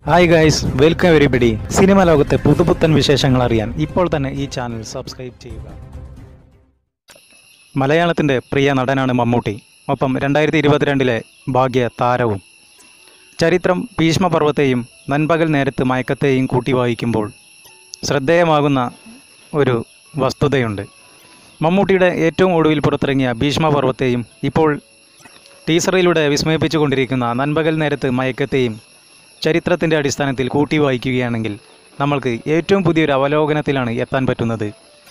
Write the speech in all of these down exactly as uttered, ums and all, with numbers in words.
Hi guys, welcome everybody. Cinema ലോകത്തെ പുതുപുത്തൻ വിശേഷങ്ങൾ അറിയാൻ ഇപ്പോൾ തന്നെ ഈ ചാനൽ സബ്സ്ക്രൈബ് ചെയ്യുക. മലയാളത്തിൻ്റെ പ്രിയ നടനാണ് മമ്മൂട്ടി. ഒപ്പം രണ്ടായിരത്തി ഇരുപത്തിരണ്ടിലെ ഭാഗ്യ താരവും. ചരിത്രം ഭീഷ്മപർവത്തെയും നൻപകൽ നേരത്ത് മയക്കത്തെയും കൂട്ടി വായിക്കുമ്പോൾ ശ്രദ്ധേയമാകുന്ന ഒരു വസ്തുതയുണ്ട്. മമ്മൂട്ടിയുടെ ഏറ്റവും ഒടുവിൽ പുറത്തിറങ്ങിയ ഭീഷ്മപർവത്തെയും ഇപ്പോൾ ടീസറിലൂടെ വിസ്മയിപ്പിച്ചുകൊണ്ടിരിക്കുന്ന നൻപകൽ നേരത്ത് മയക്കത്തെയും ചരിത്രത്തിൻ്റെ അടിസ്ഥാനത്തിൽ കൂട്ടി വായിക്കുകയാണെങ്കിൽ നമ്മൾക്ക് ഏറ്റവും പുതിയൊരു അവലോകനത്തിലാണ് എത്താൻ പറ്റുന്നത്.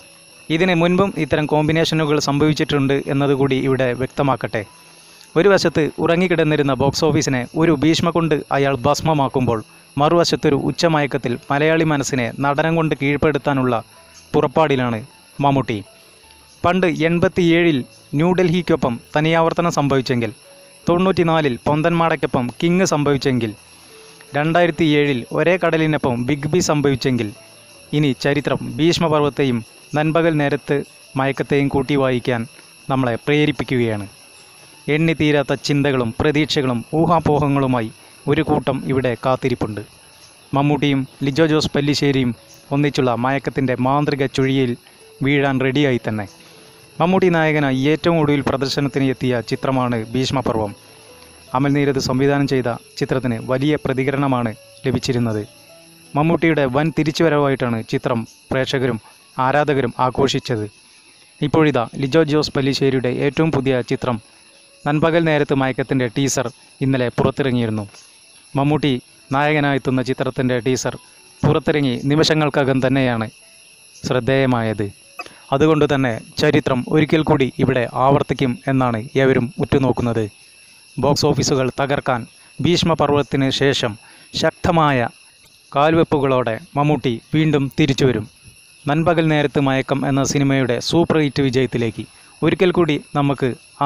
ഇതിന് മുൻപും ഇത്തരം കോമ്പിനേഷനുകൾ സംഭവിച്ചിട്ടുണ്ട് എന്നതുകൂടി ഇവിടെ വ്യക്തമാക്കട്ടെ. ഒരു വശത്ത് ഉറങ്ങിക്കിടന്നിരുന്ന ബോക്സ് ഓഫീസിനെ ഒരു ഭീഷ്മ കൊണ്ട് അയാൾ ഭസ്മമാക്കുമ്പോൾ മറുവശത്തൊരു ഉച്ചമയക്കത്തിൽ മലയാളി മനസ്സിനെ നടനം കൊണ്ട് കീഴ്പ്പെടുത്താനുള്ള പുറപ്പാടിലാണ് മമ്മൂട്ടി. പണ്ട് എൺപത്തിയേഴിൽ ന്യൂഡൽഹിക്കൊപ്പം തനിയാവർത്തനം സംഭവിച്ചെങ്കിൽ, തൊണ്ണൂറ്റിനാലിൽ പൊന്തന്മാടയ്ക്കൊപ്പം കിങ് സംഭവിച്ചെങ്കിൽ, രണ്ടായിരത്തി ഏഴിൽ ഒരേ കടലിനൊപ്പം ബിഗ് ബി സംഭവിച്ചെങ്കിൽ, ഇനി ചരിത്രം ഭീഷ്മപർവത്തെയും നൻപകൽ നേരത്ത് മയക്കത്തെയും കൂട്ടി വായിക്കാൻ നമ്മളെ പ്രേരിപ്പിക്കുകയാണ്. എണ്ണിത്തീരാത്ത ചിന്തകളും പ്രതീക്ഷകളും ഊഹാപോഹങ്ങളുമായി ഒരു കൂട്ടം ഇവിടെ കാത്തിരിപ്പുണ്ട്. മമ്മൂട്ടിയും ലിജോ ജോസ് പല്ലിശ്ശേരിയും ഒന്നിച്ചുള്ള മയക്കത്തിൻ്റെ മാന്ത്രിക ചുഴിയിൽ വീഴാൻ റെഡിയായി തന്നെ. മമ്മൂട്ടി നായകനായി ഏറ്റവും ഒടുവിൽ പ്രദർശനത്തിന് എത്തിയ ചിത്രമാണ് ഭീഷ്മപർവം. അമൽ നീരദ് സംവിധാനം ചെയ്ത ചിത്രത്തിന് വലിയ പ്രതികരണമാണ് ലഭിച്ചിരുന്നത്. മമ്മൂട്ടിയുടെ വൻ തിരിച്ചുവരവായിട്ടാണ് ചിത്രം പ്രേക്ഷകരും ആരാധകരും ആഘോഷിച്ചത്. ഇപ്പോഴിതാ ലിജോ ജോസ് പല്ലിശ്ശേരിയുടെ ഏറ്റവും പുതിയ ചിത്രം നൻപകൽ നേരത്ത് മയക്കത്തിൻ്റെ ടീസർ ഇന്നലെ പുറത്തിറങ്ങിയിരുന്നു. മമ്മൂട്ടി നായകനായെത്തുന്ന ചിത്രത്തിൻ്റെ ടീസർ പുറത്തിറങ്ങി നിമിഷങ്ങൾക്കകം തന്നെയാണ് ശ്രദ്ധേയമായത്. അതുകൊണ്ട് തന്നെ ചരിത്രം ഒരിക്കൽ കൂടി ഇവിടെ ആവർത്തിക്കും എന്നാണ് ഏവരും ഉറ്റുനോക്കുന്നത്. ബോക്സ് ഓഫീസുകൾ തകർക്കാൻ ഭീഷ്മപർവത്തിന് ശേഷം ശക്തമായ കാൽവെപ്പുകളോടെ മമ്മൂട്ടി വീണ്ടും തിരിച്ചു വരും. നൻപകൽ നേരത്ത് മയക്കം എന്ന സിനിമയുടെ സൂപ്പർ ഹിറ്റ് വിജയത്തിലേക്ക് ഒരിക്കൽ കൂടി നമുക്ക് ആ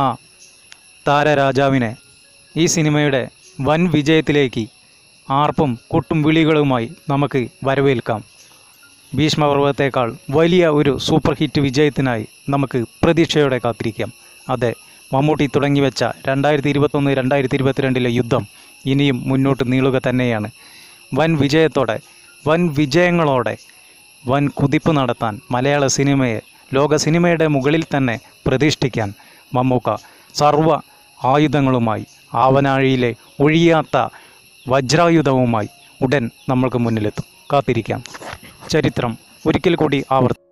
താരരാജാവിനെ ഈ സിനിമയുടെ വൻ വിജയത്തിലേക്ക് ആർപ്പും കൊട്ടും വിളികളുമായി നമുക്ക് വരവേൽക്കാം. ഭീഷ്മപർവത്തേക്കാൾ വലിയ ഒരു സൂപ്പർ ഹിറ്റ് വിജയത്തിനായി നമുക്ക് പ്രതീക്ഷയോടെ കാത്തിരിക്കാം. അതെ, മമ്മൂട്ടി തുടങ്ങിവെച്ച രണ്ടായിരത്തി ഇരുപത്തൊന്ന് രണ്ടായിരത്തി ഇരുപത്തിരണ്ടിലെ യുദ്ധം ഇനിയും മുന്നോട്ട് നീളുക തന്നെയാണ്. വൻ വിജയത്തോടെ വൻ വിജയങ്ങളോടെ വൻ കുതിപ്പ് നടത്താൻ മലയാള സിനിമയെ ലോക സിനിമയുടെ മുകളിൽ തന്നെ പ്രതിഷ്ഠിക്കാൻ മമ്മൂക്ക സർവ്വ ആയുധങ്ങളുമായി, ആവനാഴിയിലെ ഒഴിയാത്ത വജ്രായുധവുമായി ഉടൻ നമ്മൾക്ക് മുന്നിലെത്തും. കാത്തിരിക്കാം. ചരിത്രം ഒരിക്കൽ കൂടി ആവർത്തി